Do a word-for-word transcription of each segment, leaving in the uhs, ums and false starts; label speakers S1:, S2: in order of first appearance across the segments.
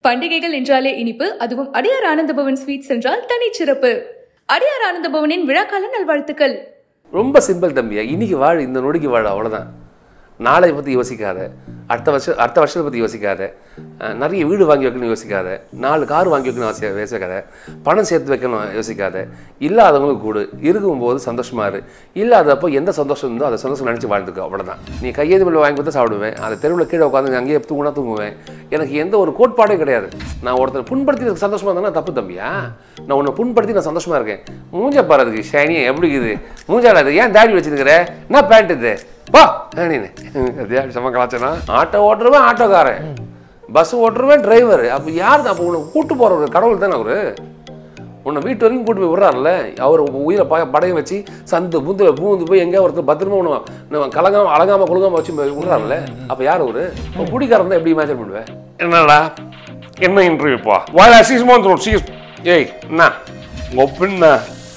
S1: பண்டிகைகள் என்றாலே இனிப்பு, அதுவும் அடியார் ஆனந்தபவன் ஸ்வீட்ஸ் என்றால் தனி சிறப்பு. அடியார் ஆனந்தபவனின் விழாக்கால நல்வாழ்த்துக்கள்.
S2: ரொம்ப சிம்பிள் தம்பியா, இன்னைக்கு வாழ், இந்த நொடிக்கு வாழ், அவ்வளோதான். நாளை பற்றி யோசிக்காத, அடுத்த வருஷம் அடுத்த வருஷத்தை பற்றி யோசிக்காத, நிறைய வீடு வாங்கி வைக்கணும் யோசிக்காத, நாலு கார் வாங்கி வைக்கணும் யோசி யோசிக்காத, பணம் சேர்த்து வைக்கணும் யோசிக்காத. இல்லாதவங்களுக்கு கூடு, இருக்கும்போது சந்தோஷமா இரு. இல்லாதப்போ எந்த சந்தோஷம் இருந்தோ அதை சந்தோஷம் நினச்சி வாழ்ந்துக்கோ, அவ்வளோதான். நீ கையேது பிள்ளை வாங்கி கொடுத்தா சாப்பிடுவேன், அதை தெருவில் கீழே உட்காந்து அங்கேயே தூங்கினா தூங்குவேன். எனக்கு எந்த ஒரு கோட்பாடே கிடையாது. நான் ஒருத்தர் புண்படுத்தி எனக்கு சந்தோஷமா இருந்தா தப்பு தம்பியா. நான் உன்னை புண்படுத்தி நான் சந்தோஷமா இருக்கேன். மூஞ்சா பாருதுக்கு ஷைனியா எப்படி இருக்குது, மூஞ்சால அது ஏன் தாடி வச்சிருக்கிற, என்ன பேண்ட் இது பா நீனு சம கலாச்சனா. ஆட்டோ ஓட்டுருவேன் ஆட்டோக்காரன், பஸ் ஓட்டுருவேன் டிரைவர். அப்போ யார் அப்போ உன்னை கூட்டு போகிற கடவுள் தானே அவரு. உன்னை வீட்டு வரைக்கும் கூட்டு போய் விடுறாருல்ல அவர். உயிரை ப படையை வச்சு சந்து பூந்து பூந்து போய் எங்கேயா ஒருத்தர் பத்திரமா ஒன்று கலங்காம அழகாம குழுங்காம வச்சு விடுறாருல்ல. அப்போ யார் அவரு? குடிக்காரன் தான் எப்படி இமேஜின் பண்ணுவேன். என்னடா என்ன இன்டர்வியூப்பா வாய் சீஸ்மோ சீஸ் ஏய் என்ன ஒப்பின்னா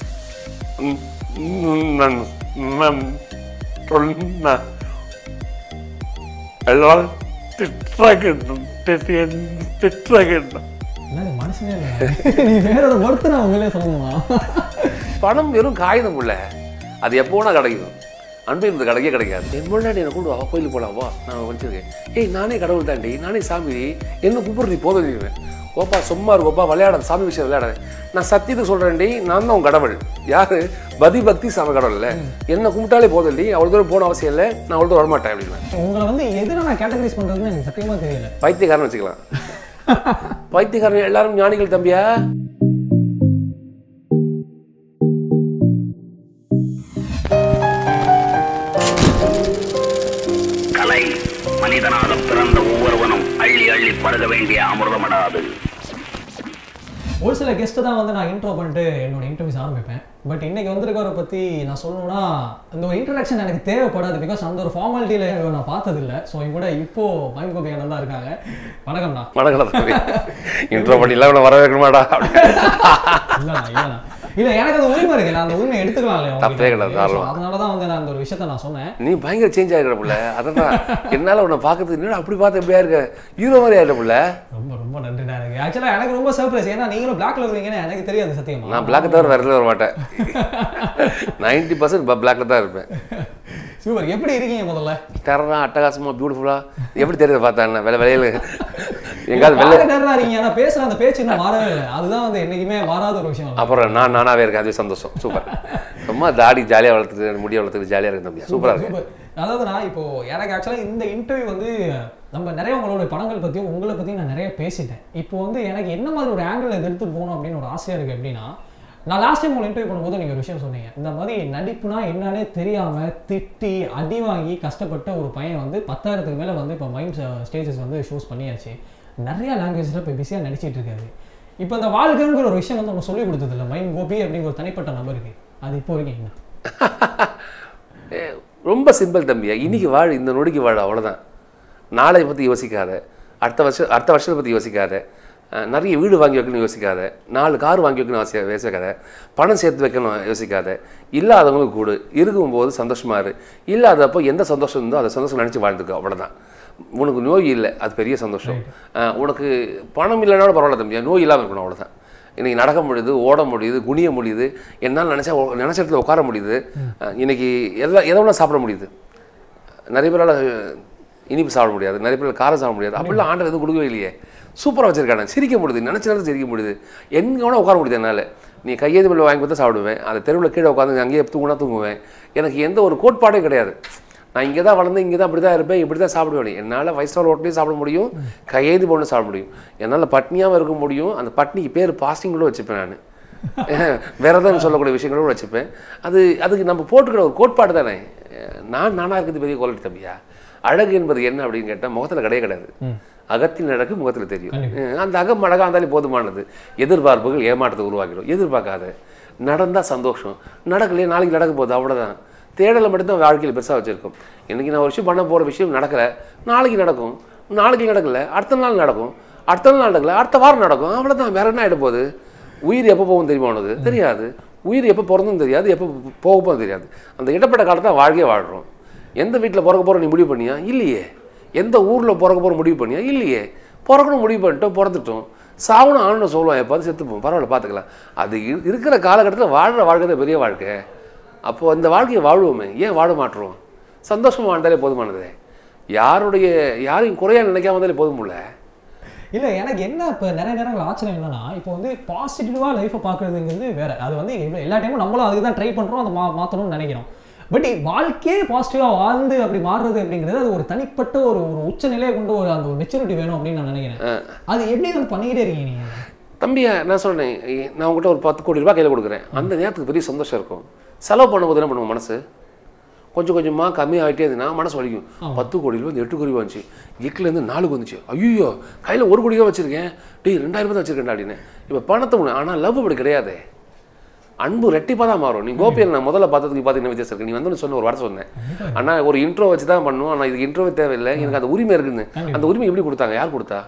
S2: எல்லாரும் திட்டுறாங்க திட்டுறாங்க. பணம் வெறும் காகிதம் இல்ல, அது எப்போ வேணா கிடைக்கும். அன்பு இருந்தது கிடைக்க கிடைக்காது. என் முன்னாடி என்ன கூடுவா கோயிலுக்கு போலாவா நான் வச்சிருக்கேன். ஏய் நானே கடவுள் தாண்டி, நானே சாமி, என்ன கூப்பிடுறது நீ போதும். கோப்பா சும்மா இருக்கோப்பா, விளையாடாத சாமி விஷயம் விளையாடாது. நான் சத்தியத்துக்கு சொல்றேன்டி, நான் தான் உன் கடவுள். யாரு? பதி பக்தி சாமி கடவுள் இல்ல. என்ன கும்பிட்டாலே போதும்டி, அவ்வளவு தூரம் போன அவசியம் இல்லை, நான் அவ்வளவு தூரம் வரமாட்டேன் அப்படின்னு.
S3: உங்களை வந்து எதுனா நான் கேட்டகரைஸ் பண்றதுன்னு எனக்கு சத்தியமா தெரியல.
S2: பைத்தியக்காரன் வச்சுக்கலாம். பைத்தியக்காரன் எல்லாரும் ஞானிகள் தம்பியா.
S4: கலை மனிதனாக பிறந்த ஒவ்வொருவனும் அள்ளி அள்ளி பருக வேண்டிய அமிர்தமடாது.
S3: ஒரு சில கெஸ்ட்டு தான் வந்து நான் இன்ட்ரோ பண்ணிட்டு என்னோட இன்டர்வியூஸ் ஆரம்பிப்பேன். பட் இன்னைக்கு வந்திருக்கவரை பற்றி நான் சொல்லணும்னா அந்த ஒரு இன்ட்ரடக்ஷன் எனக்கு தேவைப்படாது. பிகாஸ் அந்த ஒரு ஃபார்மாலிட்டியில் நான் பார்த்ததில்லை. ஸோ என் கூட இப்போ மைம் கோபி அண்ணன் தான் இருக்காங்க. வணக்கம்ண்ணா.
S2: வணக்கம். இன்ட்ரோ பண்ணிலாம் இவ்வளோ வர வைக்கணுமாடா?
S3: இல்லைண்ணா இல்லைண்ணா இல்லை, எனக்கு அந்த உரிமை இருக்கு, நான் அந்த உரிமை எடுத்துக்கலாம் இல்லையா?
S2: தப்பே கிடையாது.
S3: அதனால தான் வந்து நான் அந்த ஒரு விஷயத்த நான் சொன்னேன்.
S2: நீ பயங்கர சேஞ்ச் ஆகிடுறப்புல, அதான் என்னால் உன்னை பார்க்கறதுக்கு இன்னும் அப்படி பார்த்து எப்படியா இருக்க, ஹீரோ மாதிரி ஆகிடுறப்புல. ரொம்ப
S3: ரொம்ப நன்றிண்ணா. எனக்கு ஆக்சுவலாக எனக்கு ரொம்ப சர்ப்ரைஸ். ஏன்னா நீங்களும் பிளாக்ல இருக்கீங்கன்னு எனக்கு தெரியாது சத்தியமா.
S2: நான் பிளாக் தவிர வேற வர மாட்டேன். நைன்டி பர்சன்ட் பிளாக்ல தான் இருப்பேன்.
S3: சூப்பர். எப்படி இருக்கீங்க முதல்ல?
S2: டெரரா அட்டகாசமா பியூட்டிஃபுல்லா எப்படி தெரியுது பார்த்தா என்ன வேலை வேலையில எங்காவது வெளில
S3: டெரரா இருக்கீங்க. ஆனால் பேசுகிற அந்த பேச்சு இன்னும் மாறவே இல்லை. அதுதான் வந்து என்னைக்குமே மாறாத ஒரு விஷயம்.
S2: அப்புறம் நான் நானாவே இருக்கேன், அதுவே சந்தோஷம். சூப்பர். ரொம்ப தாடி ஜாலியாக வளர்த்துட்டு முடிய வளர்த்துட்டு ஜாலியாக இருக்கு தம்பியா. சூப்பராக இருக்கு.
S3: அதாவது நான் இப்போ எனக்கு ஆக்சுவலாக இந்த இன்டர்வியூ வந்து நம்ம நிறைய உங்களோட படங்கள் பற்றியும் உங்களை பற்றியும் நான் நிறைய பேசிட்டேன். இப்போ வந்து எனக்கு என்ன மாதிரி ஒரு ஆங்கிள் இதை எடுத்துகிட்டு போகணும் அப்படின்னு ஒரு ஆசையாக இருக்குது. எப்படின்னா, நான் லாஸ்ட் டைம் உங்களை இன்டர்வியூ பண்ணும்போது நீங்கள் ஒரு விஷயம் சொன்னீங்க. இந்த மாதிரி நடிப்புனா என்னன்னே தெரியாமல் திட்டி அடி வாங்கி கஷ்டப்பட்ட ஒரு பையன் வந்து பத்தாயிரத்துக்கு மேலே வந்து இப்போ மைம் ஸ்டேஜஸ் வந்து ஷோஸ் பண்ணியாச்சு. நிறையா லாங்குவேஜில் இப்போ பிஸியாக நடிச்சிட்டு இருக்காரு. இப்போ இந்த வாழ்க்கைங்கிற ஒரு விஷயம் வந்து நம்ம சொல்லி கொடுத்தது இல்லை. மைம் கோபி அப்படிங்கிற ஒரு தனிப்பட்ட நபருக்கு அது இப்போ வரைக்கும் என்ன?
S2: ரொம்ப சிம்பிள் தம்பியா, இன்னைக்கு வாழ், இந்த நொடிக்கு வாழ், அவ்வளோதான். நாளை பற்றி யோசிக்காத, அடுத்த வருஷம் அடுத்த வருஷத்தை பற்றி யோசிக்காத, நிறைய வீடு வாங்கி வைக்கணும் யோசிக்காத, நாலு கார் வாங்கி வைக்கணும் அவசியம் யோசிக்காத, பணம் சேர்த்து வைக்கணும் யோசிக்காத. இல்லாதவங்களுக்கு கூடு, இருக்கும்போது சந்தோஷமா இரு. இல்லாதப்போ எந்த சந்தோஷம் இருந்தோ அதை சந்தோஷம் நினச்சி வாழ்ந்துக்கோ, அவ்வளோதான். உனக்கு நோய் இல்லை, அது பெரிய சந்தோஷம். உனக்கு பணம் இல்லைனாலும் பரவாயில்ல தம்பியா, நோய் இல்லாமல் இருக்கணும், அவ்வளோதான். இன்றைக்கி நடக்க முடியுது, ஓட முடியுது, குனிய முடியுது, என்னால் நினச்சா நினச்ச இடத்துல உட்கார முடியுது. இன்றைக்கி எல்லாம் எதை வேணால் சாப்பிட முடியுது. நிறைய பேரால் இனிப்பு சாப்பிட முடியாது, நிறைய பேர் காரம் சாப்பிட முடியாது. அப்படிலாம் ஆண்டவர் எதுவும் கொடுக்கவே இல்லையே. சூப்பராக வச்சிருக்காங்க. சிரிக்க முடியுது, நினச்ச நேரத்தில் சிரிக்க முடியுது, எங்கே வேணால் உட்கார முடியுது. என்னால் நீ கையேது பிள்ளை வாங்கி கொடுத்தா சாப்பிடுவேன், அதை தெருவில் கீழே உட்காந்து அங்கேயே தூங்கினா தூங்குவேன். எனக்கு எந்த ஒரு கோட்பாடே கிடையாது. நான் இங்கே தான் வளர்ந்து இங்கே தான் இப்படி தான் இருப்பேன், இப்படி தான் சாப்பிடுவேன். என்னால் ஃபைவ் ஸ்டார் ஹோட்டலையும் சாப்பிட முடியும், கையேந்து போட்டு சாப்பிட முடியும். என்னால் பட்னியாகவும் இருக்க முடியும். அந்த பட்னிக்கு பேர் பாஸ்டிங் கூட வச்சுப்பேன். நான் விரதம்னு சொல்லக்கூடிய விஷயங்களோட வச்சுப்பேன். அது அதுக்கு நம்ம போட்டுக்கிற ஒரு கோட்பாடு தானே. நான் நானாக இருக்கிறது பெரிய குவாலிட்டி தம்பியா. அழகு என்பது என்ன அப்படின்னு கேட்டால் முகத்தில் கிடையாது கிடையாது. அகத்தின் அழகு முகத்தில் தெரியும். அந்த அகம் அழகாக இருந்தாலே போதுமானது. எதிர்பார்ப்புகள் ஏமாற்றத்தை உருவாக்கிடும். எதிர்பார்க்காத, நடந்தால் சந்தோஷம், நடக்கலையே நாளைக்கு நடக்க போகுது, அவ்வளோதான். தேடலை மட்டும்தான் வாழ்க்கையில் பெருசாக வச்சுருக்கோம். இன்றைக்கி நான் ஒரு விஷயம் பண்ண போகிற விஷயம் நடக்கலை, நாளைக்கு நடக்கும், நாளைக்கு நடக்கலை, அடுத்த நாள் நடக்கும், அடுத்த நாள் நடக்கலை, அடுத்த வாரம் நடக்கும், அவ்வளோதான். வேற என்ன ஆகிட போகுது? உயிர் எப்போ போகும் தெரியுமா? உனக்கு தெரியாது. உயிர் எப்போ பிறந்தும் தெரியாது, எப்போ போக போகும் தெரியாது. அந்த இடப்பட்ட காலத்தை வாழ்க்கையே வாழ்கிறோம். எந்த வீட்டில் பிறக்க போகிற நீ முடிவு பண்ணியா? இல்லையே. எந்த ஊரில் பிறக்க போகிற முடிவு பண்ணியா? இல்லையே. பிறக்கணும் முடிவு பண்ணிட்டோம், பிறந்துட்டோம். சாவணும் ஆணுன்னு சொல்லுவோம், எப்போது செத்துப்போம், பரவாயில்ல பார்த்துக்கலாம். அது இருக்கிற காலகட்டத்தில் வாழ்கிற வாழ்க்கை தான் பெரிய வாழ்க்கை. அப்போது அந்த வாழ்க்கையை வாழ்வோமே, ஏன் வாழ மாட்டுறோம்? சந்தோஷமாக வாழ்ந்தாலே போதுமானது. யாருடைய யாரையும் குறையாக நினைக்காம வந்தாலே போதுமில்ல.
S3: இல்லை, எனக்கு என்ன இப்போ நிறைய நேரங்கள் ஆச்சரியம் என்னன்னா, இப்போ வந்து பாசிட்டிவாக லைஃப்பை பார்க்குறதுங்கிறது வேறு. அது வந்து எல்லா டைமும் நம்மளும் அதுக்கு தான் ட்ரை பண்ணுறோம், அதை மா மாற்றணும்னு நினைக்கிறோம். பட் வாழ்க்கையே பாசிட்டிவாக வாழ்ந்து அப்படி மாறுறது அப்படிங்கிறது அது ஒரு தனிப்பட்ட ஒரு ஒரு உச்ச நிலையை கொண்டு ஒரு அந்த ஒரு மெச்சூரிட்டி வேணும் அப்படின்னு நான் நினைக்கிறேன். அது எப்படி வந்து பண்ணிக்கிட்டே இருக்கீங்க நீங்கள்?
S2: தம்பியா, நான் சொல்கிறேன், நான் உங்கள்கிட்ட ஒரு பத்து கோடி ரூபாய் கையில் கொடுக்குறேன். அந்த நேரத்துக்கு பெரிய சந்தோஷம் இருக்கும். செலவு பண்ணும்போது என்ன பண்ணுவோம், மனசு கொஞ்சம் கொஞ்சமாக கம்மியாகிட்டே இருந்துன்னா மனசு வலிக்கும். பத்து கோடி ரூபாய் எட்டு கோடி ரூபா வந்துச்சு, எட்டுலேருந்து நாலுக்கு வந்துச்சு. ஐயோ கையில் ஒரு கோடி ரூபா வச்சுருக்கேன், டே ரெண்டாயிரம் ரூபாய் தான் வச்சுருக்கேன்டா அப்படின்னு. இப்போ பணத்தை ஒன்று. ஆனால் லவ் அப்படி கிடையாது. அன்பு ரெட்டிப்பாக தான் மாறும். நீ கோபியில் நான் முதல்ல பார்த்ததுக்கு பார்த்தீங்கன்னா வித்தியாசம் இருக்குது. நீ வந்து சொன்ன ஒரு வார்த்தை சொன்னேன், ஆனால் ஒரு இன்ட்ரோ வச்சு தான் பண்ணுவோம், ஆனால் இதுக்கு இன்ட்ரோவே தேவையில்லை, எனக்கு அந்த உரிமை இருக்குன்னு. அந்த உரிமை எப்படி கொடுத்தாங்க, யார் கொடுத்தா?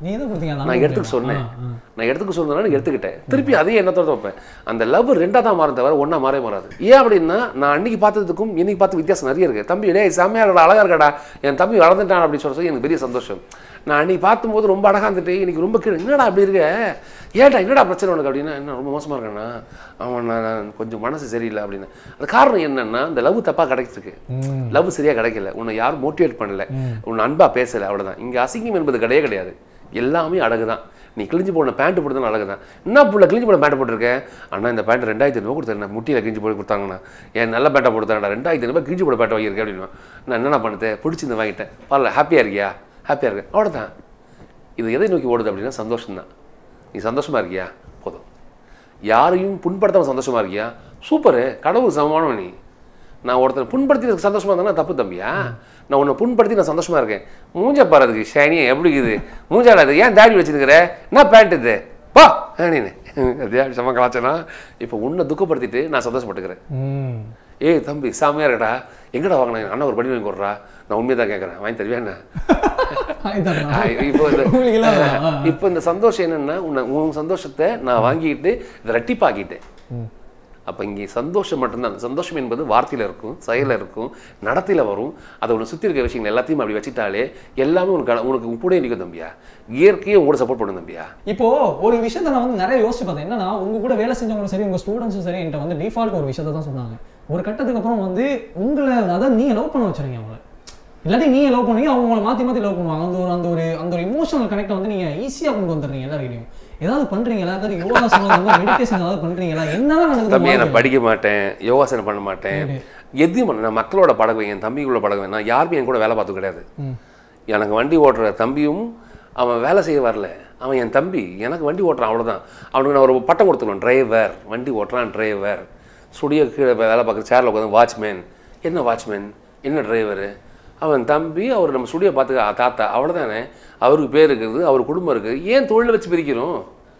S2: நான் எடுத்துக்க சொன்னேன், நான் எடுத்துக்க சொன்னதுனால எடுத்துக்கிட்டேன். திருப்பி அதே எண்ணத்தோட வைப்பேன். அந்த லவ் ரெண்டாக தான் மாறும் தவிர ஒன்றா மாறே மாறாது. ஏன் அப்படின்னா, நான் அன்னைக்கு பார்த்ததுக்கும் இன்னைக்கு பார்த்து வித்தியாசம் நிறைய இருக்குது. தம்பி டே செம்மையாக இருக்கடா, அழகாக இருக்கடா, என் தம்பி வளர்ந்துட்டான் அப்படின்னு சொல்ல எனக்கு பெரிய சந்தோஷம். நான் அன்றைக்கி பார்க்கும்போது ரொம்ப அழகாக இருந்துட்டு இன்றைக்கி ரொம்ப கீழே, என்னடா அப்படி இருக்க, ஏன்டா என்னடா பிரச்சனை உனக்கு அப்படின்னா, என்ன ரொம்ப மோசமாக இருக்கேன்னா, அவன் நான் கொஞ்சம் மனசு சரியில்லை அப்படின்னு. அது காரணம் என்னென்னா, இந்த லவ் தப்பாக கிடைச்சிருக்கு, லவ் சரியாக கிடைக்கல, உன்னை யாரும் மோட்டிவேட் பண்ணலை, உன்னை அன்பாக பேசலை, அவ்வளோதான். இங்கே அசிங்கம் என்பது கிடையவே கிடையாது, எல்லாமே அழகு தான். நீ கிழிஞ்சு போன பேண்ட்டு போட்டு தான் அழகு தான். என்ன புள்ள கிழிஞ்சு போன பேண்ட்டு போட்டிருக்கேன், ஆனால் இந்த பேண்ட் ரெண்டாயிரத்தி ஐநூறுபா கொடுத்தேன், முட்டியில் கிழிஞ்சு போட்டு கொடுத்தாங்கண்ணா, ஏன் நல்ல பேண்ட்டை போட்டுத்தாங்கடா, ரெண்டாயிரத்தி ஐநூறுபா கிழிஞ்சு போட பேட்டை வாங்கியிருக்கேன் அப்படின்னா, நான் என்னென்ன பண்ணுறது, பிடிச்சிருந்து வாங்கிட்டேன், பரவாயில்ல, ஹாப்பியாக இருக்கியா, ஹாப்பியாக இருக்கேன், அவ்வளோதான். இது எதை நோக்கி ஓடுது அப்படின்னா சந்தோஷம்தான். நீ சந்தோஷமாக இருக்கியா போதும். யாரையும் புண்படுத்தாமல் சந்தோஷமாக இருக்கியா, சூப்பரு, கடவுள் சமமானவன் நீ. நான் ஒருத்தனை புண்படுத்தி சந்தோஷமாக இருந்தா தப்பு தம்பியா? நான் உன்னை புண்படுத்தி நான் சந்தோஷமாக இருக்கேன், மூஞ்சா பாருதுக்கு ஷைனியா எப்படி இருக்குது, மூஞ்சாடா இது, ஏன் தாடி வச்சுருக்கிற, என்ன பேண்ட் இது பா நீனு அதே சம கலாச்சனா. இப்போ உன்னை துக்கப்படுத்திட்டு நான் சந்தோஷப்பட்டுக்கிறேன். ஏய் தம்பி சாமியாக இருக்கடா, எங்கடா வாங்கினேன், அண்ணா ஒரு படி வாங்கி கொடுறா, நான் உண்மையை தான் கேட்குறேன், வாங்கி தருவியா என்ன? இப்போ இந்த இப்போ இந்த சந்தோஷம் என்னென்னா, உன்னை உன் சந்தோஷத்தை நான் வாங்கிக்கிட்டு இதை ரெட்டிப்பாக்கிட்டேன். அப்போ இங்கே சந்தோஷம் மட்டும்தான். சந்தோஷம் என்பது வார்த்தையில் இருக்கும், செயலில் இருக்கும், நடத்தையில் வரும். அதை உன்னை சுற்றி இருக்க விஷயங்கள் எல்லாத்தையும் அப்படி வச்சுட்டாலே எல்லாமே உனக்கு உனக்கு கூட நிற்கும் தம்பியா. இயற்கையை உங்களோட சப்போர்ட் பண்ணும் தம்பியா.
S3: இப்போ ஒரு விஷயத்தை நான் வந்து நிறைய யோசிச்சு பார்த்தேன். என்னன்னா, உங்க கூட வேலை செஞ்சவங்களும் சரி, உங்க ஸ்டூடெண்ட்ஸும் சரி, என்கிட்ட வந்து டிஃபால்ட் ஒரு விஷயத்தை தான் சொன்னாங்க. ஒரு கட்டத்துக்கு அப்புறம் வந்து உங்களை அதாவது நீங்கள் லவ் பண்ண வச்சுருங்க அவங்கள, இல்லாட்டி நீங்கள் லவ் பண்ணுவீங்க, அவங்க உங்களை மாற்றி மாற்றி லவ் பண்ணுவாங்க. அந்த ஒரு அந்த ஒரு அந்த ஒரு இமோஷனல் கனெக்டை வந்து நீங்கள் ஈஸியாக கொண்டு வந்துடுறீங்க எல்லாருக்கையும். ஏதாவது பண்ணுறீங்களா, ஏதாவது யோகாசனம் மெடிடேஷன் ஏதாவது பண்ணுறீங்களா? என்னதான்
S2: தம்பி, நான் படிக்க மாட்டேன், யோகாசனம் பண்ண மாட்டேன், எதையும் பண்ண. நான் மக்களோட பழகுவேன், என் தம்பிகளோட பழகுவேன். நான் யாருமே என் கூட வேலை பார்த்து கிடையாது. எனக்கு வண்டி ஓட்டுற தம்பியும் அவன் வேலை செய்ய வரல, அவன் என் தம்பி, எனக்கு வண்டி ஓட்டுறான், அவ்வளோதான். அவனுக்கு நான் ஒரு பட்டம் கொடுத்துருவேன், டிரைவர், வண்டி ஓட்டுறான் டிரைவர். ஸ்டுடியோ கீழே வேலை பார்க்குற சேரில் உட்காந்து வாட்ச்மேன், என்ன வாட்ச்மேன், என்ன டிரைவரு, அவன் தம்பி, அவர் நம்ம ஸ்டுடியோ பார்த்துக்க தாத்தா, அவ்வளோதானே. அவருக்கு பேர் இருக்குது, அவர் குடும்பம் இருக்குது, ஏன் தொழிலை வச்சு பிரிக்கிறோம்?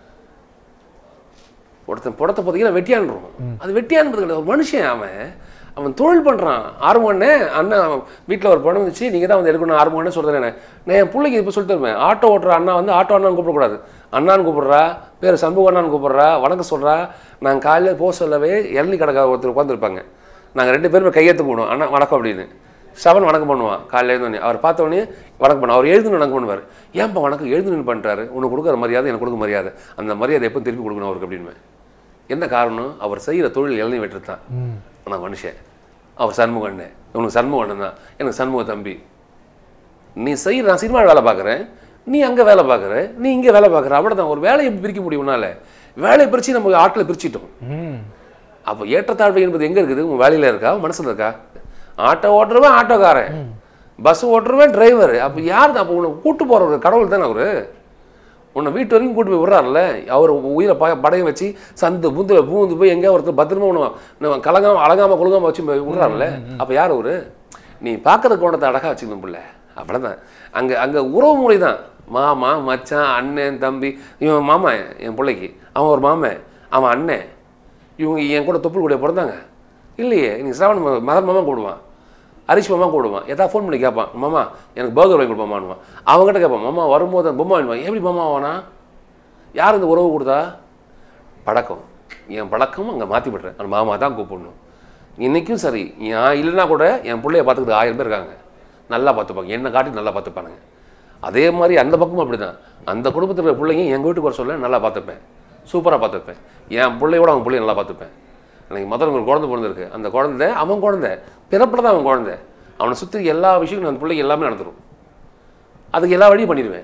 S2: ஒருத்தன் புடத்தை பார்த்தீங்கன்னா வெட்டியான்றோம், அது வெட்டியான்பது கிடையாது, ஒரு மனுஷன். அவன் அவன் தொழில் பண்ணுறான். ஆர்வம்னே அண்ணன் வீட்டில் ஒரு பணம் வந்துச்சு, நீங்கள் தான் வந்து எடுக்கணும் ஆர்வம்னே சொல்கிறேன். நான் என் பிள்ளைக்கு இப்போ சொல்லிட்டு இருப்பேன், ஆட்டோ ஓட்டுற அண்ணா வந்து ஆட்டோ அண்ணான்னு கூப்பிடக்கூடாது, அண்ணான்னு கூப்பிட்றா, பேர் சண்முக அண்ணான்னு கூப்பிட்றா, வணக்கம் சொல்கிறா. நாங்கள் காலையில் போக சொல்லவே இளநீ கடை ஒருத்தர் உட்காந்துருப்பாங்க, நாங்கள் ரெண்டு பேருமே கையெழுத்து போடுவோம், அண்ணா வணக்கம் அப்படின்னு. செவன் வணக்கம் பண்ணுவான் காலையில் எழுந்தோடனே. அவர் பார்த்தோடனே வணக்கம் பண்ணுவார், அவர் எழுதுன்னு வணக்கம் பண்ணுவார். ஏன்ப்பா வணக்கம் எழுதுன்னு பண்ணுறாரு, உனக்கு கொடுக்குற மரியாதை எனக்கு கொடுக்க மரியாதை, அந்த மரியாதை எப்போ திருப்பி கொடுக்கணும் அவருக்கு அப்படின்னு. என்ன காரணம், அவர் செய்கிற தொழில் இளநீ வெட்டுத்தான். ஆனால் மனுஷன் அவர் சண்முக அண்ணன், உனக்கு சண்முக அண்ணன் தான், எனக்கு சண்முக தம்பி. நீ செய்கிற, நான் சினிமாவில் வேலை பார்க்குறேன், நீ அங்கே வேலை பார்க்குற, நீ இங்கே வேலை பார்க்குற, அவ்வளோ தான். ஒரு வேலையை பிரிக்க முடியும்னால வேலையை பிரித்து நம்ம ஆட்களை பிரிச்சிட்டோம். அப்போ ஏற்றத்தாழ்வு என்பது எங்கே இருக்குது, உங்கள் வேலையில் இருக்கா, மனசில் இருக்கா? ஆட்டோ ஓட்டுறவன் ஆட்டோக்காரன், பஸ் ஓட்டுறவன் டிரைவர். அப்போ யார் தான்? அப்போ உன்னை கூட்டு போகிறவர் கடவுள் தானே. அவர் உன்னை வீட்டு வரைக்கும் கூட்டு போய் விடுறாருல்ல, அவர் உயிரை ப படையை வச்சு சந்து பூந்தில் பூந்து போய் எங்கேயா ஒருத்தர் பத்திரமா உன்னை கலங்காமல் அழகாமல் குழுங்காமல் வச்சு விடுறாருல்ல. அப்போ யார் அவர்? நீ பார்க்குற கோணத்தை அழகாக வச்சுக்கணும் பிள்ளை, அவ்வளோதான். அங்கே அங்கே உறவு முறை தான். மாமா, மச்சான், அண்ணன், தம்பி. இவன் மாமா என் பிள்ளைக்கு, அவன் ஒரு மாமன், அவன் அண்ணன். இவங்க என் கூட தொப்புள் கூட பிறந்தாங்க இல்லையே. நீ சிரவண மதன் மாமா கூடுவான், ஹரிஷ் மாமா கூடுவான். எதாவது ஃபோன் பண்ணி கேட்பான், மாமா எனக்கு பர்கர் வாங்கி கொடுப்பாமான்னுவான். அவங்ககிட்ட கேட்பான், மாமா வரும்போது பொம்மை வாங்குவான். எப்படி மாமா ஆவானா? யார் இந்த உறவு கொடுத்தா? பழக்கம். என் பழக்கம் அங்கே மாற்றி விட்றேன், அந்த மாமா தான் கூப்பிடணும். இன்றைக்கும் சரி, நான் இல்லைன்னா கூட என் பிள்ளைய பார்த்துக்கிட்டு ஆயிரம் பேர் இருக்காங்க, நல்லா பார்த்துப்பாங்க, என்னை காட்டி நல்லா பார்த்துப்பானுங்க. அதே மாதிரி அந்த பக்கமும் அப்படி தான். அந்த குடும்பத்தில் இருக்கிற பிள்ளைங்க எங்கள் வீட்டுக்கு வர சொல்ல நல்லா பார்த்துப்பேன், சூப்பராக பார்த்துப்பேன். என் பிள்ளையோட அவன் பிள்ளைய நல்லா பார்த்துப்பேன். எனக்கு முதல்ல ஒரு குழந்தை பிறந்திருக்கு, அந்த குழந்தை அவன் குழந்தை பிறப்பில் தான் அவன் குழந்தை. அவனை சுற்றி எல்லா விஷயங்களும் அந்த பிள்ளைங்க எல்லாமே நடந்துடும். அதுக்கு எல்லா வழியும் பண்ணிடுவேன்.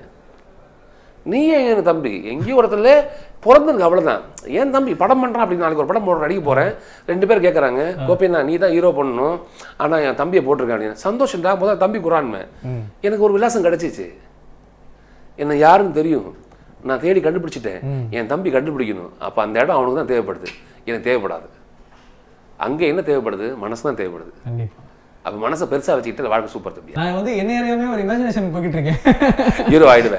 S2: நீ ஏன் என் தம்பி எங்கேயும் ஒருத்தர்ல பிறந்திருக்கு, அவ்வளோதான். ஏன் தம்பி படம் பண்ணுறான் அப்படின்னு நாளைக்கு ஒரு படம் போடுற நடிக்க போகிறேன். ரெண்டு பேர் கேட்குறாங்க, கோபினா நீ தான் ஹீரோ பண்ணணும், ஆனால் என் தம்பியை போட்டிருக்கேன் அப்படின்னு. சந்தோஷம்டா, முதல்ல தம்பி குரான்மே. எனக்கு ஒரு விலாசம் கிடச்சிச்சு, என்னை யாருன்னு தெரியும், நான் தேடி கண்டுபிடிச்சிட்டேன். என் தம்பி கண்டுபிடிக்கணும். அப்போ அந்த இடம் அவனுக்கு தான் தேவைப்படுது, எனக்கு தேவைப்படாது. அங்கே என்ன தேவைப்படுது? மனசு தான் தேவைப்படுது. அப்போ மனசை பெருசாக வச்சுக்கிட்டு வாழ்க்கை சூப்பர் தம்பி.
S3: நான் வந்து என்ன அறியாமே ஒரு இமேஜினேஷன் போய்கிட்டு இருக்கேன்.
S2: ஹீரோ ஆயிடுவேன்.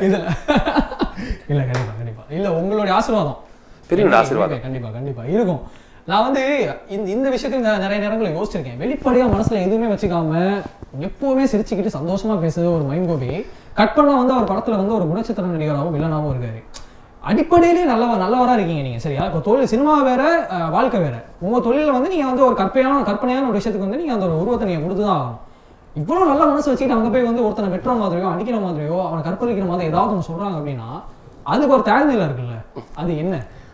S3: இல்லை கண்டிப்பாக கண்டிப்பாக இல்லை, உங்களுடைய ஆசீர்வாதம்,
S2: பெரிய ஆசீர்வாதம்
S3: கண்டிப்பாக கண்டிப்பாக இருக்கும். நான் வந்து இந்த இந்த விஷயத்துக்கு நிறைய நேரங்களில் யோசிச்சிருக்கேன். வெளிப்படையாக மனசில் எதுவுமே வச்சுக்காம எப்போவுமே சிரிச்சுக்கிட்டு சந்தோஷமாக பேசுறது ஒரு மைம் கோபி. கட் பண்ணால் வந்து அவர் படத்தில் வந்து ஒரு குணச்சித்திர நடிகராகவும் வில்லனாகவும் இருக்காரு. அடிப்படையிலே நல்லவ நல்லவராக இருக்கீங்க நீங்கள், சரியா? இப்போ தொழில் சினிமா வேற, வாழ்க்கை வேற. உங்கள் தொழிலில் வந்து நீங்கள் வந்து ஒரு கற்பனையான கற்பனையான ஒரு விஷயத்துக்கு வந்து நீங்கள் அந்த ஒரு உருவத்தை நீங்கள் கொடுத்து தான் ஆகணும். இவ்வளோ நல்ல மனசு வச்சுக்கிட்டு அங்கே போய் வந்து ஒருத்தனை வெட்டுற மாதிரியோ அடிக்கிற மாதிரியோ அவனை கற்பழிக்கிற மாதிரி ஏதாவது ஒன்று சொல்கிறாங்க அப்படின்னா அதுக்கு ஒரு தாழ்நிலை இருக்குல்ல, அது என்ன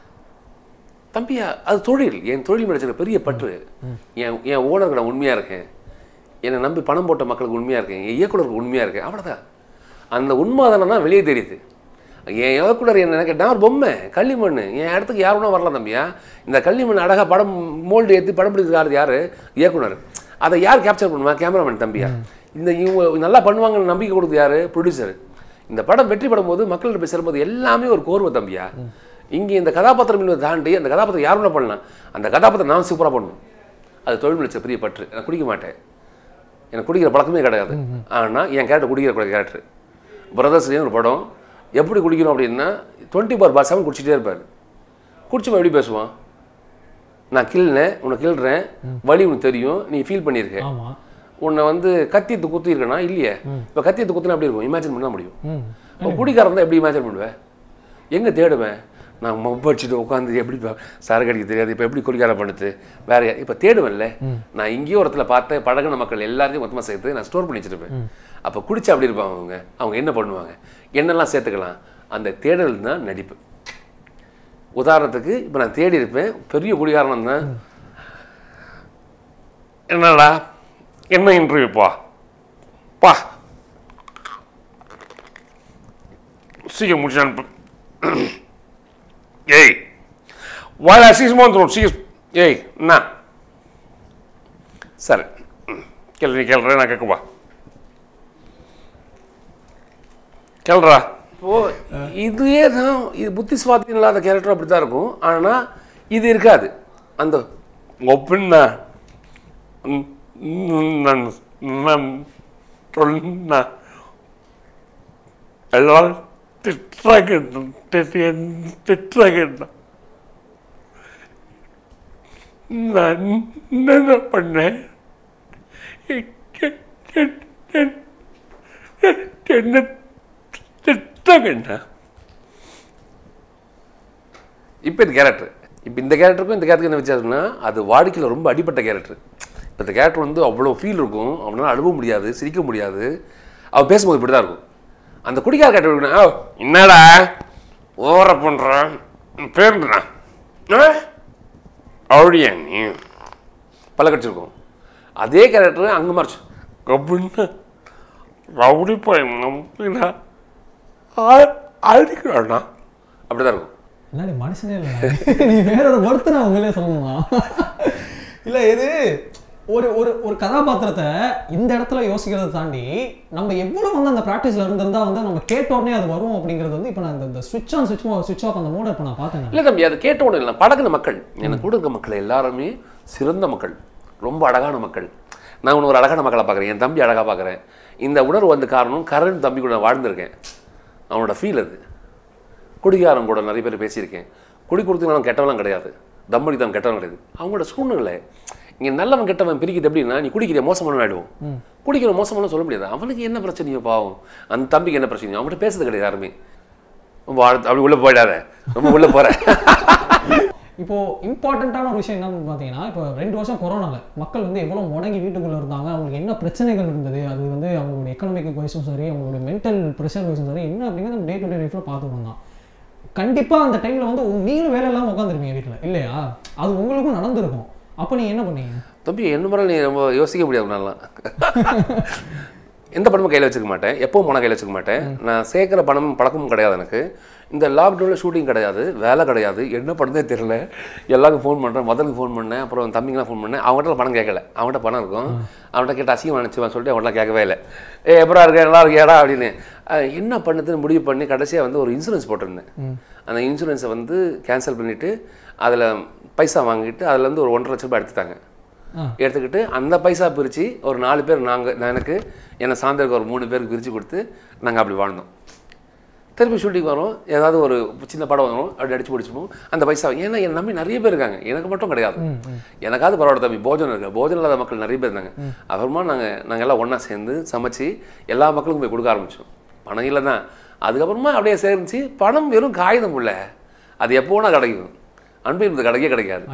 S2: தம்பியா? அது தொழில். என் தொழில் மேலே பெரிய பற்று. என் என் ஓனருக்கு நான் உண்மையாக இருக்கேன், என்னை நம்பி பணம் போட்ட மக்களுக்கு உண்மையாக இருக்கேன், என் இயக்குனருக்கு உண்மையாக இருக்கேன், அவ்வளோதான். அந்த உண்மை தானே வெளியே தெரியுது. என் இயக்குனர் என்ன கேட்டால் ஒரு பொம்மை களிமண், என் இடத்துக்கு யாருன்னா வரலாம் தம்பியா. இந்த களிமண் அழகாக படம் மோல்டு ஏற்றி படம் பிடிக்கிறது யார்? இயக்குனர். அதை யார் கேப்சர் பண்ணுவா? கேமராமேன் தம்பியா. இந்த இவங்க நல்லா பண்ணுவாங்கன்னு நம்பிக்கை கொடுக்குது யார்? ப்ரொடியூசர். இந்த படம் வெற்றி படும் போது மக்கள்கிட்ட போய் சேரும்போது எல்லாமே ஒரு கோர்வை தம்பியா. இங்கே இந்த கதாபாத்திரம் தாண்டி அந்த கதாபாத்திரம் யாருன்னா பண்ணலாம், அந்த கதாபாத்திரம் நான் சூப்பராக பண்ணணும். அது தொழில் முடிச்ச பெரிய பற்று. நான் குடிக்க மாட்டேன், எனக்கு குடிக்கிற பழக்கமே கிடையாது. ஆனால் என் கேரக்டர் குடிக்கிற கேரக்டர். பிரதர்ஸ்லேயும் ஒரு படம் எப்படி குடிக்கணும் அப்படின்னா டுவெண்ட்டி பார் பார் செவன் குடிச்சிட்டே இருப்பார். குடிச்சுமா எப்படி பேசுவான்? நான் கிள்னேன், உன்னை கிள்றேன், வலி உனக்கு தெரியும், நீ ஃபீல் பண்ணியிருக்கேன். உன்னை வந்து கத்தியத்து குத்தி இருக்கனா இல்லையே? இப்போ கத்தியத்து குத்துனா எப்படி இருக்கும்? இமேஜின் பண்ண முடியும். இப்போ குடிக்காரன் தான் எப்படி இமேஜின் பண்ணுவேன்? எங்கே தேடுவேன்? நான் மொப அடிச்சுட்டு உட்காந்து எப்படி சரக்கு அடிக்க தெரியாது, இப்போ எப்படி குடிக்கார பண்ணுது வேற? இப்போ தேடுவேன்ல. நான் இங்கேயோ ஒருத்தில் பார்த்தேன், பழகின மக்கள் எல்லாத்தையும் மொத்தமாக சேர்த்து நான் ஸ்டோர் பண்ணி வச்சுருப்பேன். அப்போ குடிச்சா அப்படி இருப்பாங்க அவங்க. அவங்க என்ன பண்ணுவாங்க, என்னெல்லாம் சேர்த்துக்கலாம்? அந்த தேடல் தான் நடிப்பு. உதாரணத்துக்கு இப்போ நான் தேடி இருப்பேன், பெரிய குடிகாரணம் தான். என்னடா என்ன இன்டர்வியூப்பா பா சீக்கிரம் முடிச்சு அனுப்பு. ஏய் வாழ சீக்கிரம் சீக்கிரம். ஏய் என்ன சரி கேள்வி நீ கேள்ற, நான் கேட்குவா கேள்றா. இப்போ இதுவே தான், இது புத்தி சுவாத்தியம் இல்லாத கேரக்டர் அப்படி தான் இருக்கும். ஆனால் இது இருக்காது. அந்த ஒப்பின்னா சொன்னா எல்லாரும் திட்டுறாங்க திட்டுறாங்க. நான் என்ன பண்ணேன்? என்ன திட்டாங்கண்ணா. இப்போ இது கேரக்டர். இப்போ இந்த கேரக்டருக்கும் இந்த கேரக்டருக்கு என்ன வித்தியாசம்னா, அது வாடிக்கையில் ரொம்ப அடிப்பட்ட கேரக்டர். இப்போ இந்த கேரக்டர் வந்து அவ்வளோ ஃபீல் இருக்கும், அவனால் அழுவ முடியாது, சிரிக்க முடியாது. அவள் பேசும்போது இப்படி தான் இருக்கும். அந்த குடிக்கார கேரக்டர் இருக்குன்னா, என்னடா ஓவர பண்ணுறான் பேருண்ணா அப்படியா நீ பல கடிச்சிருக்கும். அதே கேரக்டர் அங்கே மறைச்சு அப்படின்னா ரவுடி போயின்னா அழிக்கிறாண்ணா அப்படிதான் இருக்கும்.
S3: என்ன மனுஷனே இல்லை, நீ வேற ஒரு ஒருத்தனை அவங்களே சொல்லணுமா? இல்லை இது ஒரு ஒரு ஒரு கதாபாத்திரத்தை இந்த இடத்துல யோசிக்கிறத தாண்டி நம்ம எவ்வளோ வந்து அந்த ப்ராக்டிஸில் இருந்திருந்தால் வந்து நம்ம கேட்டோடனே அது வரும் அப்படிங்கிறது வந்து இப்போ நான் இந்த ஸ்விட்ச் ஆன் ஸ்விட்ச் ஸ்விட்ச் ஆஃப் அந்த மோட இப்போ நான் பார்த்தேன்.
S2: இல்லை தம்பி, அது கேட்ட உடனே இல்லை, பழகின மக்கள். எனக்கு கூட இருக்க மக்கள் எல்லாருமே சிறந்த மக்கள், ரொம்ப அழகான மக்கள். நான் ஒன்று ஒரு அழகான மக்களை பார்க்குறேன், என் தம்பி அழகாக பார்க்குறேன். இந்த உணர்வு வந்து காரணம் கரண் தம்பி கூட நான் வாழ்ந்திருக்கேன். அவனோட ஃபீல் அது. குடிகாரன் கூட நிறைய பேர் பேசியிருக்கேன். குடி கொடுத்தீங்கன்னா கெட்டவெல்லாம் கிடையாது, தம்படி தான் கெட்டவன் கிடையாது. அவங்களோட சூழ்நிலை இங்கே நல்லவன் கெட்டவன் பிரிக்குது. எப்படின்னா நீ குடிக்கிற மோசமான ஆகிடுவோம், குடிக்கிற மோசமான சொல்ல முடியாது. அவனுக்கு என்ன பிரச்சனையோ பாவம், அந்த தம்பிக்கு என்ன பிரச்சனையோ அவன்கிட்ட பேசுறது கிடையாது யாருமே. ரொம்ப அப்படி உள்ளே போயிடாத, ரொம்ப உள்ளே போகிற.
S3: இப்போது இம்பார்ட்டண்ட்டான ஒரு விஷயம் என்னன்னு பார்த்தீங்கன்னா, இப்போ ரெண்டு வருஷம் கொரோனாவில் மக்கள் வந்து எவ்வளோ முடங்கி வீட்டுக்குள்ளே இருந்தாங்க, அவங்களுக்கு என்ன பிரச்சனைகள் இருந்தது, அது வந்து அவங்களோட எக்கனாமிக் வைஸும் சரி, அவங்களோட மென்டல் ப்ரெஷர் வைஸும் சரி, என்ன அப்படிங்கிறது நம்ம டே டு டே லைஃப்பில் பார்த்துட்டு வந்தோம். கண்டிப்பாக அந்த டைமில் வந்து நீங்களும் வேலை இல்லாமல் உட்காந்துருப்பீங்க வீட்டில் இல்லையா? அது உங்களுக்கும் நடந்திருக்கும். அப்போ நீங்கள் என்ன பண்ணீங்க?
S2: தம்பி என்ன முறை நீ ரொம்ப யோசிக்க முடியாது. நல்லா எந்த பணமும் கையில் வச்சுக்க மாட்டேன், எப்பவும் பணம் கையில் வச்சுக்க மாட்டேன். நான் சேர்க்குற பணமும் பழக்கமும் கிடையாது எனக்கு. இந்த லாக்டவுனில் ஷூட்டிங் கிடையாது, வேலை கிடையாது, என்ன பண்ணுறதே தெரியல. எல்லாருக்கும் ஃபோன் பண்ணுறேன், மதனுக்கு ஃபோன் பண்ணேன், அப்புறம் தம்பிங்களாம் ஃபோன் பண்ணேன். அவங்ககிட்ட பணம் கேட்கல. அவங்ககிட்ட பணம் இருக்கும், அவன்கிட்ட கேட்டு அசிங்கம் நினச்சிவான்னு சொல்லிட்டு அவங்களாம் கேட்கவே இல்லை. ஏ எப்படா இருக்கேன், நல்லா இருக்கியாடா அப்படின்னு. என்ன பண்ணுறதுன்னு முடிவு பண்ணி கடைசியாக வந்து ஒரு இன்சூரன்ஸ் போட்டிருந்தேன். அந்த இன்சூரன்ஸை வந்து கேன்சல் பண்ணிவிட்டு அதில் பைசா வாங்கிட்டு அதில் வந்து ஒரு ஒன்றரை லட்ச ரூபாய் எடுத்துட்டாங்க. எடுத்துக்கிட்டு அந்த பைசா பிரித்து ஒரு நாலு பேர் நாங்கள் எனக்கு என்னை சார்ந்திருக்க ஒரு மூணு பேருக்கு பிரித்து கொடுத்து நாங்கள் அப்படி வாழ்ந்தோம். திருப்பி ஷூட்டிங் வரும், ஏதாவது ஒரு சின்ன படம் வரும், அப்படி அடிச்சு பிடிச்சிப்போம் அந்த பைசா. ஏன்னா என் நம்பி நிறைய பேர் இருக்காங்க, எனக்கு மட்டும் கிடையாது. எனக்காவது பரவாயில்ல தம்பி, போஜனம் இருக்கு, போஜனம் இல்லாத மக்கள் நிறைய பேர் இருந்தாங்க. அப்புறமா நாங்கள் நாங்கள் எல்லாம் ஒன்றா சேர்ந்து சமைச்சு எல்லா மக்களுக்கும் போய் கொடுக்க ஆரம்பித்தோம். பணம் இல்லை தான். அதுக்கப்புறமா அப்படியே சேர்ந்துச்சு. பணம் வெறும் காகிதம் இல்லை, அது எப்போ வேணா கிடைக்கும். அன்பு இருந்தது கிடைக்கே கிடைக்காது.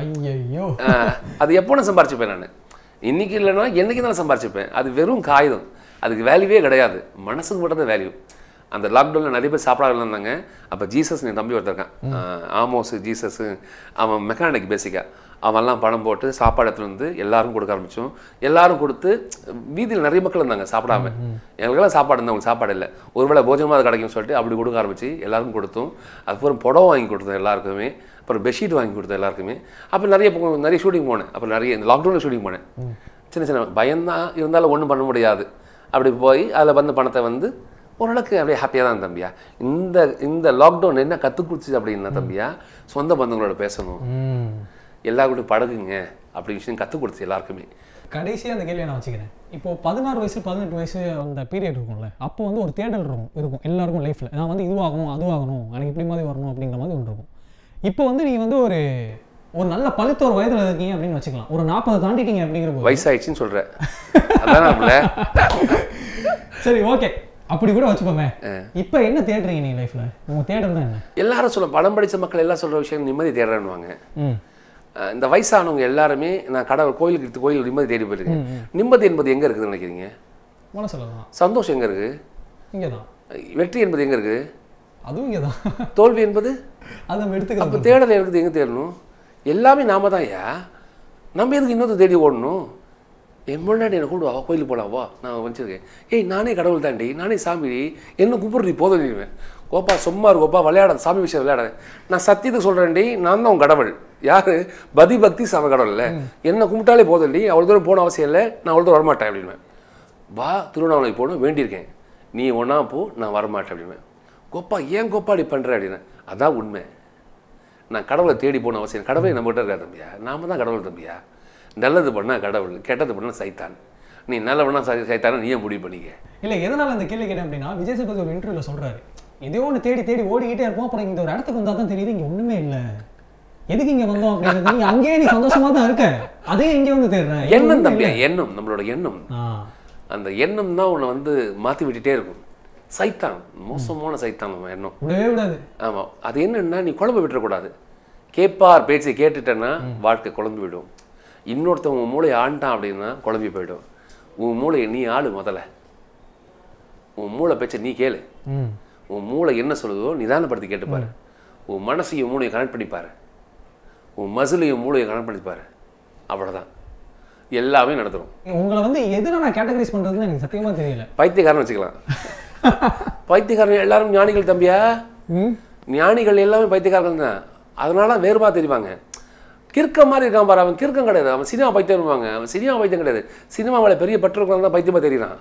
S2: அது எப்போ நான் சம்பாரிச்சுப்பேன். நான் இன்னைக்கு இல்லைன்னா என்னைக்கு தான் சம்பாரிச்சுப்பேன். அது வெறும் காகிதம், அதுக்கு வேல்யூவே கிடையாது. மனசுக்கு மட்டும் தான் வேல்யூ. அந்த லாக்டவுனில் நிறைய பேர் சாப்பிடாம இருந்தாங்க. அப்போ ஜீசஸ் என் தம்பி ஒருத்தருக்கான், ஆமோஸ் ஜீசஸ், அவன் மெக்கானிக் பேசிக்காக. அவன்லாம் பணம் போட்டு சாப்பாடு எடுத்துகிட்டு வந்து எல்லாரும் கொடுக்க ஆரம்பித்தோம். எல்லாரும் கொடுத்து வீதியில் நிறைய மக்கள் இருந்தாங்க சாப்பிடாம. எங்களுக்கெல்லாம் சாப்பாடு இருந்தால் அவங்களுக்கு சாப்பாடு இல்லை, ஒருவேளை போஜனமாக அது கிடைக்கும்னு சொல்லிட்டு அப்படி கொடுக்க ஆரம்பிச்சு எல்லாருக்கும் கொடுத்தோம். அதுக்கப்புறம் புடவை வாங்கி கொடுத்தோம் எல்லாருக்குமே, அப்புறம் பெட்ஷீட் வாங்கி கொடுத்தோம் எல்லாருக்குமே. அப்புறம் நிறைய நிறைய ஷூட்டிங் போனேன். அப்புறம் நிறைய இந்த லாக்டவுனில் ஷூட்டிங் போனேன். சின்ன சின்ன பயம்தான் இருந்தாலும் ஒன்றும் பண்ண முடியாது. அப்படி போய் அதில் வந்து பணத்தை வந்து ஓரளவுக்கு அப்படியே ஹாப்பியாக தான் தம்பியா. இந்த இந்த லாக்டவுன் என்ன கற்றுக் கொடுத்துச்சு அப்படின்னா தம்பியா, சொந்த பந்தங்களோட பேசணும், எல்லாருக்கூடையும் பழகுங்க அப்படி விஷயம் கற்றுக் கொடுத்துச்சு எல்லாருக்குமே.
S3: கடைசியாக அந்த கேள்வியை நான் வச்சுக்கிறேன். இப்போ பதினாறு வயசு பதினெட்டு வயசு அந்த பீரியட் இருக்கும்ல, அப்போ வந்து ஒரு தேடல் இருக்கும் இருக்கும் எல்லாருக்கும் லைஃப்பில். நான் வந்து இதுவாகணும் அதுவாகணும், எனக்கு இப்படி மாதிரி வரணும் அப்படிங்கிற மாதிரி ஒன்று இருக்கும். இப்போ வந்து நீங்கள் வந்து ஒரு ஒரு நல்ல பழுத்த ஒரு வயதில் இருக்கீங்க அப்படின்னு வச்சுக்கலாம். ஒரு நாற்பது தாண்டிட்டீங்க அப்படிங்கிற போது
S2: வயசாயிடுச்சுன்னு சொல்கிறேன். அதான்
S3: சரி ஓகே, அப்படி கூட வச்சுப்போமே. இப்போ என்ன தேடுறீங்க நீ லைஃப்ல? உங்க தேடல் தான் என்ன?
S2: எல்லாரும் சொல்ல படம் படித்த மக்கள் எல்லாம் சொல்ற விஷயம் நிம்மதி தேடுறேன்னுவாங்க. இந்த வயசானவங்க எல்லாருமே நான் கடவுள் கோயிலுக்கு எடுத்து கோயில் நிம்மதி தேடி போயிருக்கேன். நிம்மதி என்பது எங்க இருக்குதுன்னு நினைக்கிறீங்க?
S3: சொல்லலாம்.
S2: சந்தோஷம் எங்க இருக்கு?
S3: இங்கதான்.
S2: வெற்றி என்பது எங்க இருக்கு?
S3: அதுவும் இங்கதான்.
S2: தோல்வி என்பது
S3: அதை நம்ம எடுத்துக்கலாம்.
S2: அப்போ தேடல் இருக்குது எங்க தேடணும்? எல்லாமே நாம தான். ஐயா நம்ம எதுக்கு இன்னொரு தேடி ஓடணும்? என் முன்னாடி என்னை கூடுவா, கோயிலுக்கு போகலாவா, நான் வச்சுருக்கேன். ஏய் நானே கடவுள் தாண்டி, நானே சாமி, என்ன கூப்பிடுறீ போதும். கோப்பா சும்மா இருக்கோப்பா, விளையாடாத சாமி விஷயம் விளையாடாத. நான் சத்தியத்தை சொல்கிறேன்டி, நான் தான் உன் கடவுள். யார்? பதி பக்தி சாம கடவுள் இல்லை. என்னை கும்பிட்டாலே போதும்டி, அவ்வளோ தூரம் போன அவசியம் இல்லை, நான் அவ்வளோ தூரம் வரமாட்டேன் அப்படின்வேன். வா திருவண்ணாமலை போகணும் வேண்டியிருக்கேன், நீ ஒன்றா போ, நான் வரமாட்டேன் அப்படின்வேன். கோப்பா ஏன் கோப்பா அப்படி பண்ணுற அப்படின்னு. அதான் உண்மை. நான் கடவுளை தேடி போன அவசியம், கடவுளை நம்மகிட்ட இருக்கா தம்பியா, நாம தான் கடவுள் தம்பியா. நல்லது பண்ணால் கடவுள், கெட்டது பண்ணால் சைத்தான். நீ நல்ல பண்ணால் சை சைத்தான நீயே முடிவு பண்ணிக்க.
S3: இல்லை எதனால் அந்த கேள்வி கேட்டேன் அப்படின்னா, விஜய் சேதுபதி ஒரு இன்டர்வியூவில் சொல்கிறாரு, எதையோ ஒன்று தேடி தேடி ஓடிக்கிட்டே இருப்போம், அப்புறம் இந்த ஒரு இடத்துக்கு வந்தால் தான் தெரியுது இங்கே ஒன்றுமே இல்லை, எதுக்கு இங்கே வந்தோம் அப்படிங்கிறது. நீ அங்கேயே நீ சந்தோஷமாக தான் இருக்க, அதே எங்கே வந்து தேடுறேன்.
S2: எண்ணம் தம்பியா, எண்ணம், நம்மளோட எண்ணம். அந்த எண்ணம் தான் உன்னை வந்து மாற்றி விட்டுட்டே இருக்கும். சைத்தான், மோசமான சைத்தான் நம்ம எண்ணம். விடவே விடாது. ஆமாம், அது என்னன்னா நீ குழம்பு விட்டுறக்கூடாது. கேட்பார் பேச்சை கேட்டுட்டேன்னா வாழ்க்கை குழம்பு விடும். இன்னொருத்தவங்க உன் மூளையை ஆண்டான் அப்படின்னா குழம்பி போயிடும். உன் மூளையை நீ ஆளு முதல்ல. உன் மூளை பேச்சை நீ கேளு. உன் மூளை என்ன சொல்லுதோ நிதானப்படுத்தி கேட்டுப்பாரு. உன் மனசையும் மூளையை கனெக்ட் பண்ணிப்பாரு. உன் மசிலையும் மூளையை கனெக்ட் பண்ணிப்பாரு. அவ்வளோதான், எல்லாமே நடத்துரும்.
S3: உங்களை வந்து எதில் நான் கேட்டகரைஸ் பண்ணுறதுன்னு எனக்கு சத்தியமாக தெரியல.
S2: பைத்தியக்காரன் வச்சுக்கலாம். பைத்தியக்காரன் எல்லாரும் ஞானிகள் தம்பியா. ஞானிகள் எல்லாமே பைத்தியக்காரர்கள் தான். அதனால வேறுபா தெரிவாங்க. கிறுக்க மாதிரி இருக்கான் பாரு, அவன் கிறுக்கம் கிடையாது, அவன் சினிமா பைத்தியம் இருப்பாங்க. அவன் சினிமா பைத்தியம் கிடையாது, சினிமாவில் பெரிய பற்று இருக்கிறவங்க தான் பைத்தியமாக தெரியுறான்.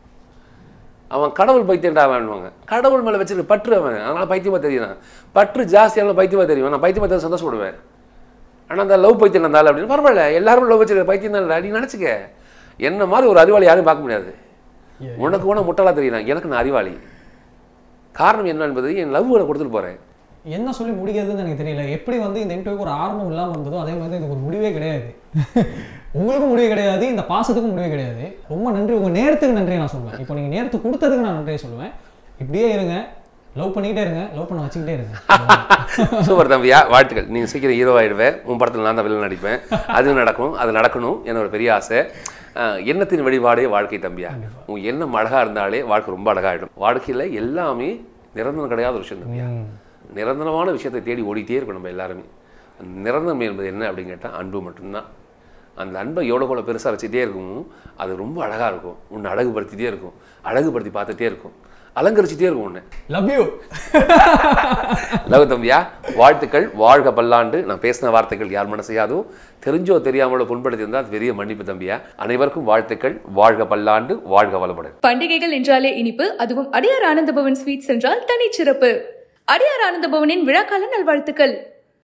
S2: அவன் கடவுள் பைத்தியம்டா வேணுவாங்க. கடவுள் மேலே வச்சுருக்க பற்று அவன், அதனால் பைத்தியமாக தெரியுறான். பற்று ஜாஸ்தியான பைத்தியமாக தெரியும். நான் பைத்தியமாக தெரியும் சந்தோஷப்படுவேன். ஆனால் அந்த லவ் பைத்தியம் இருந்தாலும் அப்படின்னு பரவாயில்ல, எல்லாரும் லவ் வச்சுருக்க பைத்தியம் தான் நீ நினச்சிக்க. என்ன மாதிரி ஒரு அறிவாளி யாரையும் பார்க்க முடியாது. உனக்கு ஒன்று முட்டாளாக தெரியலாம், எனக்கு நான் அறிவாளி. காரணம் என்ன என்பது என் லவ்வை கொடுத்துட்டு போகிறேன்.
S3: என்ன சொல்லி முடிக்கிறதுன்னு எனக்கு தெரியல. எப்படி வந்து இந்த இன்டர்வியூக்கு ஒரு ஆரம்பம் இல்லாமல் இருந்ததோ அதே மாதிரி இதுக்கு ஒரு முடிவே கிடையாது. உங்களுக்கும் முடிவே கிடையாது, இந்த பாசத்துக்கும் முடிவே கிடையாது. ரொம்ப நன்றி, உங்கள் நேரத்துக்கு நன்றி நான் சொல்லுவேன். இப்போ நீங்கள் நேரத்துக்கு கொடுத்ததுக்கு நான் நன்றியை சொல்லுவேன். இப்படியே இருங்க, லவ் பண்ணிக்கிட்டே இருங்க, லவ் பண்ண வச்சுக்கிட்டே இருங்க.
S2: சூப்பர் தம்பியா, வாழ்த்துக்கள். நீங்கள் சீக்கிரம் ஹீரோ ஆகிடுவேன், உன் படத்தில் நான் தான் வில்லன் நடிப்பேன். அது நடக்கும், அது நடக்கணும் என்னோட பெரிய ஆசை. எண்ணத்தின் வழிபாடே வாழ்க்கை தம்பியா. உன் எண்ணம் அழகாக இருந்தாலே வாழ்க்கை ரொம்ப அழகாகிடும். வாழ்க்கையில் எல்லாமே நிரந்தரம் கிடையாத ஒரு விஷயம் தம்பியா. நிரந்தரமான விஷயத்தை தேடி ஓடிட்டே இருக்கும் நம்ம எல்லாருமே. நிரந்தரம் என்பது என்ன அப்படின்னு கேட்டால் அன்பு மட்டும்தான். அந்த அன்பை எவ்வளோ எவ்வளோ பெருசாக வச்சுட்டே இருக்கும், அது ரொம்ப அழகாக இருக்கும். உன்னை அழகுபடுத்திகிட்டே இருக்கும், அழகுபடுத்தி பார்த்துட்டே இருக்கும், அலங்கரிச்சுட்டே இருக்கும் உன்னை.
S3: Love you.
S2: லவ் தம்பியா, வாழ்த்துக்கள். வாழ்க பல்லாண்டு. நான் பேசின வார்த்தைகள் யார் மனசையாதோ தெரிஞ்சோ தெரியாமலோ புண்படுத்தி இருந்தால் அது பெரிய மன்னிப்பு தம்பியா. அனைவருக்கும் வாழ்த்துக்கள். வாழ்க பல்லாண்டு, வாழ்க வளமுடன்.
S1: பண்டிகைகள் என்றாலே இனிப்பு, அதுவும் அடியார் ஆனந்த பவன் ஸ்வீட்ஸ் என்றால் தனிச்சிறப்பு. அடியார் ஆனந்த பவனின் விழாக்கால நல்வாழ்த்துக்கள்.